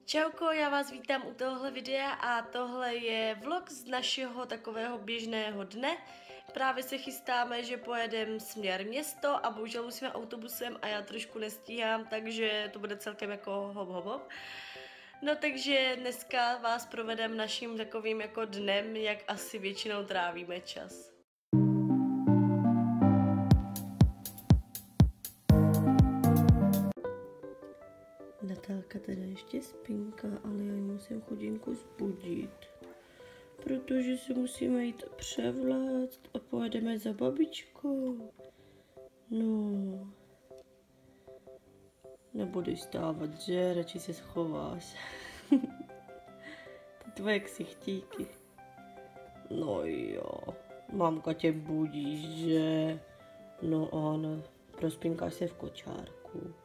Čauko, já vás vítám u tohle videa a tohle je vlog z našeho takového běžného dne. Právě se chystáme, že pojedeme směr město a bohužel musíme autobusem a já trošku nestíhám, takže to bude celkem jako hop hop hop. No takže dneska vás provedem naším takovým jako dnem, jak asi většinou trávíme čas. Natálka teda ještě spinka, ale já ji musím chudinku zbudit, protože si musíme jít převléct a pojedeme za babičkou. No, nebudeš stávat, že? Radši se schováš. Ty tvoje ksichtíky. No jo, mamka tě budí, že? No ano, prospinkáš se v kočárku.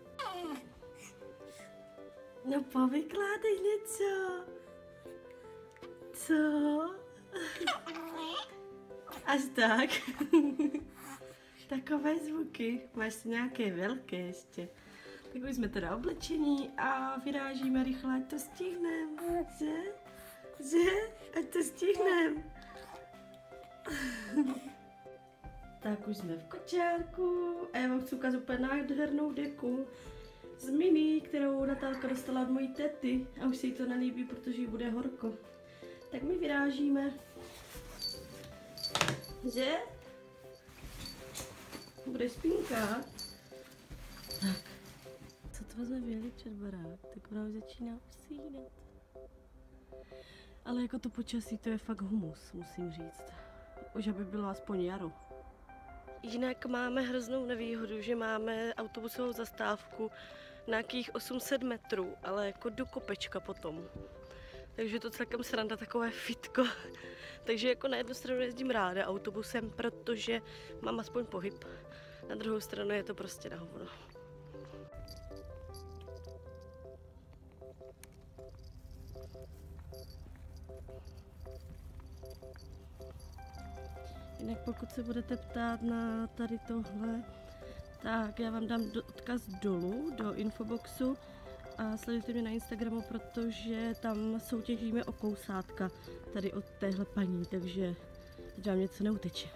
No povykládej něco. Co? Až tak. Takové zvuky. Máš nějaké velké ještě. Tak už jsme teda oblečení a vyrážíme rychle, ať to stihnem. Že? Že? Ať to stihnem. Tak už jsme v kočárku a já vám chci ukázat úplně nádhernou deku z mini, kterou Natálka dostala od mojí tety a už se jí to nelíbí, protože jí bude horko. Tak my vyrážíme. Že? Budeš spinkat? Tak. Co to jsme vyjeli před barák, tak ona už začíná usínat. Ale jako to počasí, to je fakt humus, musím říct. Už aby bylo aspoň jaro. Jinak máme hroznou nevýhodu, že máme autobusovou zastávku na nějakých 800 metrů, ale jako do kopečka potom. Takže to celkem sranda, takové fitko. Takže jako na jednu stranu jezdím ráda autobusem, protože mám aspoň pohyb. Na druhou stranu je to prostě na hovno. Jinak pokud se budete ptát na tady tohle, tak já vám dám odkaz dolů do infoboxu a sledujte mě na Instagramu, protože tam soutěžíme o kousátka tady od téhle paní, takže vám něco neuteče.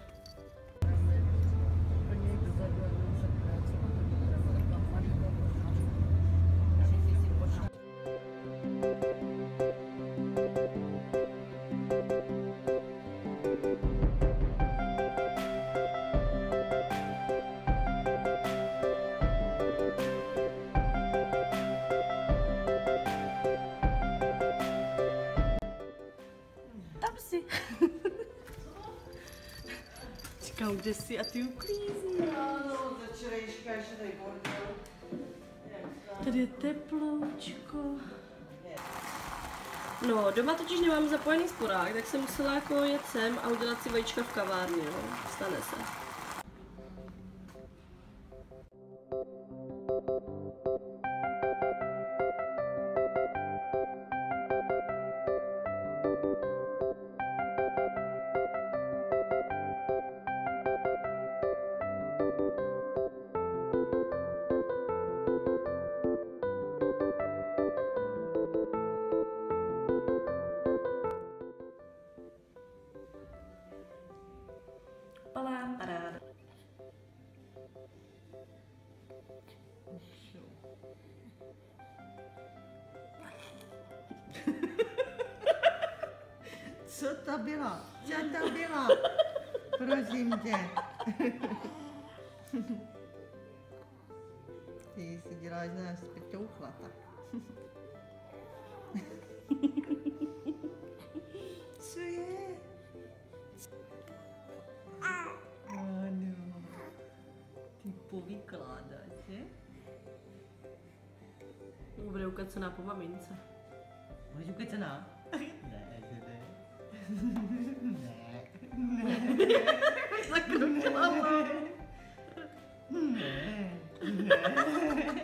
Říkám, kde jsi a ty uklízí. Ano, za včerejška ještě tady bordel. Tady je teploučko. No, doma totiž nemám zapojený sporák, tak jsem musela jako jet sem a udělat si vajíčka v kavárně, no. Stane se. Paráda. Co to bylo? Co to bylo? Prosím tě. Ty si děláš z nás pěťouchlata. Co je? Ano. Ty povykládáš, že? Bude ukacená po mamince. Budeš ukacená? Ne, ne. Ne. Zakrutila mám. Ne. Ne.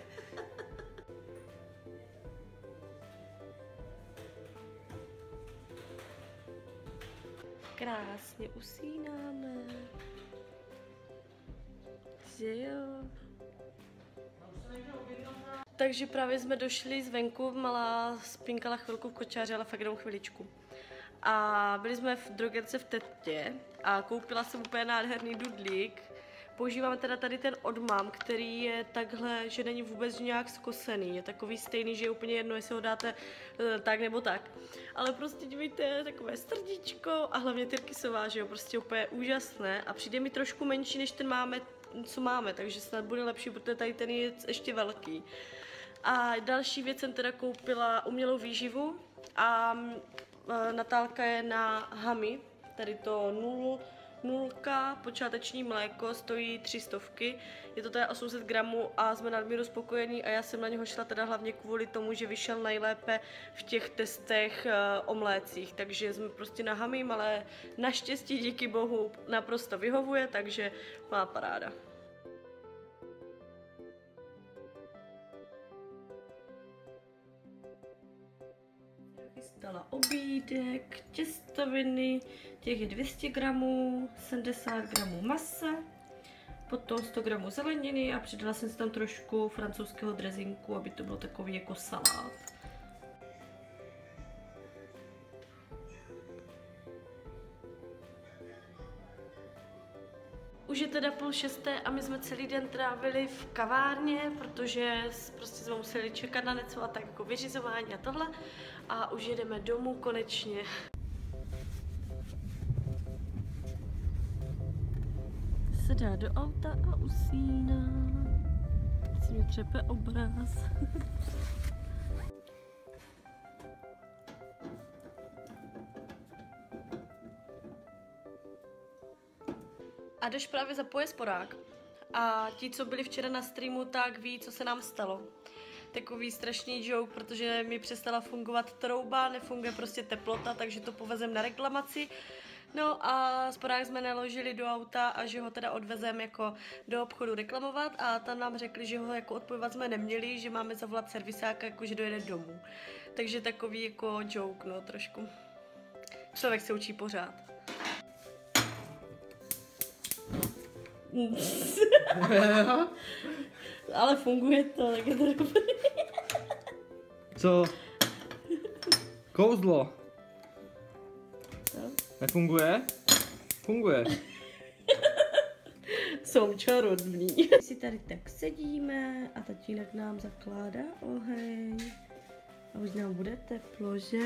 Krásně usínáme. Že jo? Takže právě jsme došli zvenku, malá spinkala chvilku v kočáře, ale fakt jenom chviličku. A byli jsme v drogerce v Tetě a koupila jsem úplně nádherný dudlík. Používáme teda tady ten odmam, který je takhle, že není vůbec nějak zkosený. Je takový stejný, že je úplně jedno, jestli ho dáte tak nebo tak. Ale prostě dívejte, takové srdíčko a hlavně tyrkysová, že jo, prostě úplně úžasné. A přijde mi trošku menší, než ten máme, co máme, takže snad bude lepší, protože tady ten je ještě velký. A další věc jsem teda koupila umělou výživu a Natálka je na Hami, tady to nulka, počáteční mléko, stojí 300. Je to teda 800 gramů a jsme nadmíru spokojení a já jsem na něho šla teda hlavně kvůli tomu, že vyšel nejlépe v těch testech o mlécích. Takže jsme prostě na Hami, ale naštěstí díky bohu naprosto vyhovuje, takže má paráda. Chystala obídek, těstoviny, těch je 200 gramů, 70 gramů masa, potom 100 gramů zeleniny a přidala jsem si tam trošku francouzského dressinku, aby to bylo takový jako salát. Už je teda 5:30 a my jsme celý den trávili v kavárně, protože prostě jsme museli čekat na něco a tak jako vyřizování a tohle. A už jedeme domů konečně. Se dá do auta a usíná. Si mi třepe obraz. A jdeš právě zapoje sporák. A ti, co byli včera na streamu, tak ví, co se nám stalo. Takový strašný joke, protože mi přestala fungovat trouba, nefunguje prostě teplota, takže to povezem na reklamaci. No a sporák jsme naložili do auta a že ho teda odvezem jako do obchodu reklamovat a tam nám řekli, že ho jako odpojovat jsme neměli, že máme zavolat servisáka, jako že dojede domů. Takže takový jako joke, no trošku. Člověk se učí pořád. Ale funguje to, tak je to dobrý. Co? Kouzlo. No. Nefunguje? Funguje. Jsou čarodní. Si tady tak sedíme a tatínek nám zakládá oheň. A už nám bude teplo, že?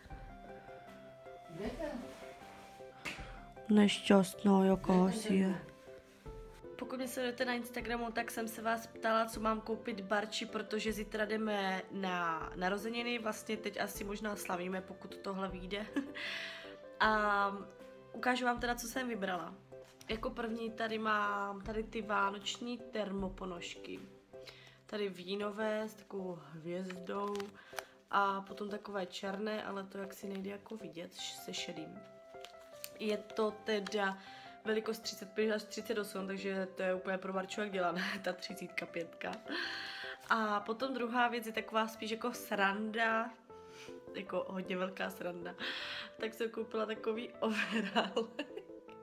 Nešťastná, jaká si je. Pokud mě sledujete na Instagramu, tak jsem se vás ptala, co mám koupit Barči, protože zítra jdeme na narozeniny, vlastně teď asi možná slavíme, pokud tohle vyjde. A ukážu vám teda, co jsem vybrala. Jako první tady mám tady ty vánoční termoponožky. Tady vínové s takovou hvězdou a potom takové černé, ale to jak si nejde jako vidět se šedým. Je to teda velikost 35 až 38, takže to je úplně pro Barčovek dělané, ta 35. A potom druhá věc je taková spíš jako sranda, jako hodně velká sranda. Tak jsem koupila takový overall.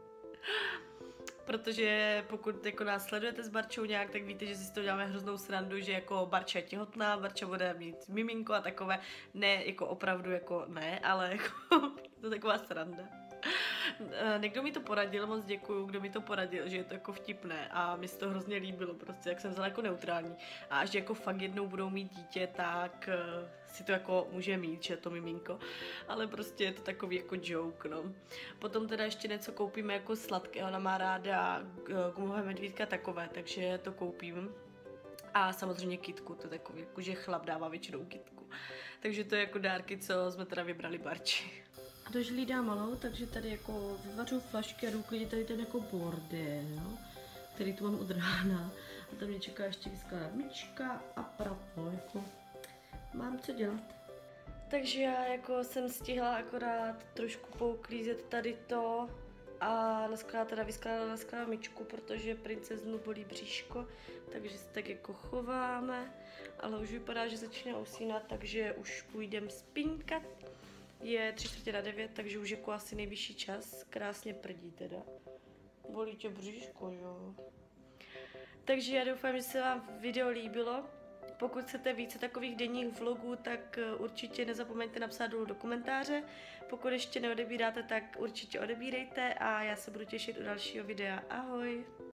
Protože pokud jako nás sledujete s Barčou nějak, tak víte, že si to děláme hroznou srandu, že jako Barča je těhotná, Barča bude mít miminko a takové, ne jako opravdu jako ne, ale jako je to taková sranda. Někdo mi to poradil, moc děkuju, kdo mi to poradil, že je to jako vtipné a mi se to hrozně líbilo, prostě jak jsem vzala jako neutrální. A až jako fakt jednou budou mít dítě, tak si to jako může mít, že to miminko, ale prostě je to takový jako joke, no. Potom teda ještě něco koupíme jako sladké, ona má ráda gumové medvídka takové, takže to koupím. A samozřejmě kytku, to je takový, jako že chlap dává většinou kytku. Takže to je jako dárky, co jsme teda vybrali Barči. A to žlídá malou, takže tady jako vyvařu flašky a jdu klidně tady ten jako bordel, který tu mám od rána. A tam mě čeká ještě vyskládat myčka a pravo, jako mám co dělat. Takže já jako jsem stihla akorát trošku pouklízet tady to a vyskládat myčku, protože princeznu bolí bříško, takže se tak jako chováme, ale už vypadá, že začíná usínat, takže už půjdem spinkat. Je 8:45, takže už jako asi nejvyšší čas. Krásně prdí teda. Bolí tě bříško, jo. Takže já doufám, že se vám video líbilo. Pokud chcete více takových denních vlogů, tak určitě nezapomeňte napsat dolů do komentáře. Pokud ještě neodebíráte, tak určitě odebírejte a já se budu těšit u dalšího videa. Ahoj!